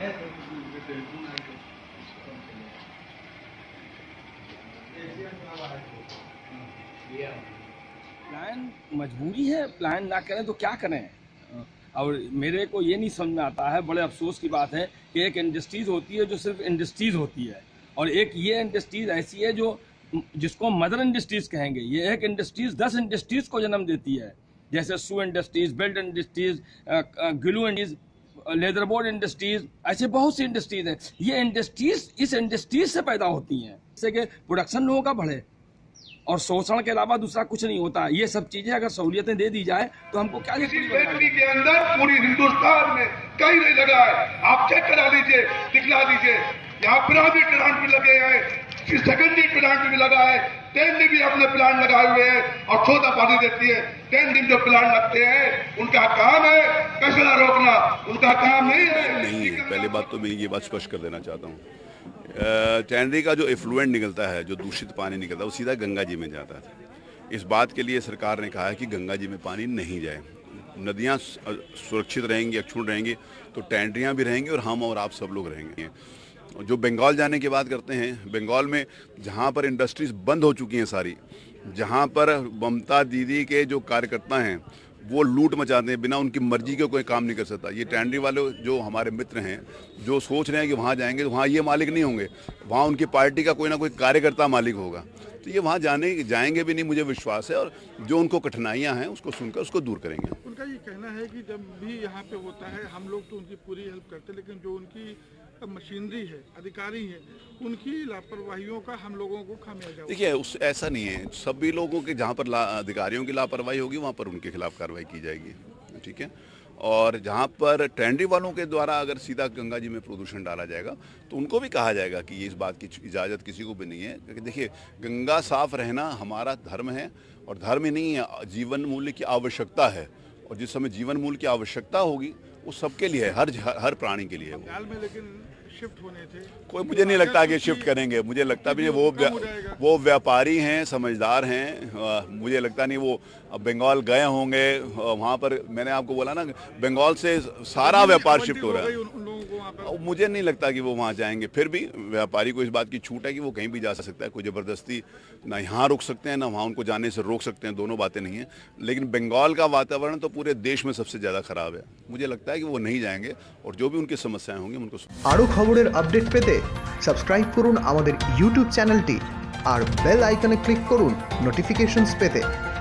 Plan मजबूरी है, plan ना करें तो क्या करें। और मेरे को ये नहीं समझ में आता है, बड़े अफसोस की बात है कि एक इंडस्ट्रीज़ होती है जो सिर्फ इंडस्ट्रीज़ होती है, और एक ये इंडस्ट्रीज़ ऐसी है जो जिसको मदर इंडस्ट्रीज़ कहेंगे। ये एक इंडस्ट्रीज़ 10 इंडस्ट्रीज़ को जन्म देती है, जैसे shoe industries, belt industries, glue industries, leather board industries, ऐसे बहुत सी इंडस्ट्रीज़ हैं। ये इंडस्ट्रीज़ इस इंडस्ट्रीज़ से पैदा होती हैं, जिससे कि प्रोडक्शन लोगों का बढ़े, और शोषण के अलावा दूसरा कुछ नहीं होता। ये सब चीजें अगर सहूलियतें दे दी जाए तो हमको क्या फैक्ट्री के अंदर पूरी हिंदुस्तान में कहीं नहीं लगा है। आप चेक करा लीजिए, दिखला दीजिए। यहाँ प्राइवेट प्लांट भी लगे हैं, सेकेंडरी प्लांट भी लगा है, 10 दिन भी अपने प्लांट लगाए हुए हैं और सोदा पानी देती है। 10 दिन जो प्लांट लगते हैं उनका काम है कचरा रोकना, उनका काम नहीं है। पहले बात तो मैं ये बात स्पष्ट कर देना चाहता हूँ, टैनरी का जो एफ्लुएंट निकलता है, जो दूषित पानी निकलता है, वो सीधा गंगा जी में जाता है। इस बात के लिए सरकार ने कहा है कि गंगा जी में पानी नहीं जाए। नदियाँ सुरक्षित रहेंगी, अक्षुण्ण रहेंगी, तो टैनरियाँ भी रहेंगी और हम और आप सब लोग रहेंगे। जो बंगाल जाने की बात करते हैं, बंगाल में जहाँ पर इंडस्ट्रीज बंद हो चुकी हैं सारी, जहाँ पर ममता दीदी के जो कार्यकर्ता हैं वो लूट मचाते हैं, बिना उनकी मर्जी के कोई काम नहीं कर सकता। ये टैनरी वाले जो हमारे मित्र हैं, जो सोच रहे हैं कि वहाँ जाएंगे तो वहाँ ये मालिक नहीं होंगे, वहाँ उनकी पार्टी का कोई ना कोई कार्यकर्ता मालिक होगा, तो ये वहाँ जाएंगे भी नहीं, मुझे विश्वास है। और जो उनको कठिनाइयाँ हैं उसको सुनकर उसको दूर करेंगे। उनका ये कहना है कि जब भी यहाँ पे होता है हम लोग तो उनकी पूरी हेल्प करते हैं, लेकिन जो उनकी मशीनरी है, अधिकारी है, उनकी लापरवाहियों का हम लोगों को खामियाजा। देखिए, उस ऐसा नहीं है, सभी लोगों के जहाँ पर अधिकारियों की लापरवाही होगी वहाँ पर उनके खिलाफ कार्रवाई की जाएगी, ठीक है। और जहाँ पर टैनरी वालों के द्वारा अगर सीधा गंगा जी में प्रदूषण डाला जाएगा तो उनको भी कहा जाएगा कि ये इस बात की इजाज़त किसी को भी नहीं है, क्योंकि देखिए गंगा साफ रहना हमारा धर्म है, और धर्म ही नहीं है, जीवन मूल्य की आवश्यकता है। और जिस समय जीवन मूल्य की आवश्यकता होगी वो सबके लिए है, हर प्राणी के लिए है। बंगाल में लेकिन शिफ्ट होने थे, कोई मुझे नहीं लगता कि शिफ्ट करेंगे, मुझे लगता भी वो व्यापारी हैं, समझदार हैं, मुझे लगता नहीं वो बंगाल गए होंगे। वहाँ पर मैंने आपको बोला ना, बंगाल से सारा व्यापार शिफ्ट हो रहा है, मुझे नहीं लगता कि वो वहाँ जाएंगे। फिर भी व्यापारी को इस बात की छूट है कि वो कहीं भी जा सकता है, कोई ज़बरदस्ती ना यहाँ रुक सकते हैं ना वहाँ उनको जाने से रोक सकते हैं, दोनों बातें नहीं हैं। लेकिन बंगाल का वातावरण तो पूरे देश में सबसे ज़्यादा ख़राब है, मुझे लगता है कि वो नहीं जाएंगे, और जो भी उनकी समस्याएं होंगी उनको। आरो खबरेर अपडेट पेते सबस्क्राइब करुन आमादेर यूट्यूब चैनलटी और बेल आइकने क्लिक करुन नोटिफिकेशंस पेते।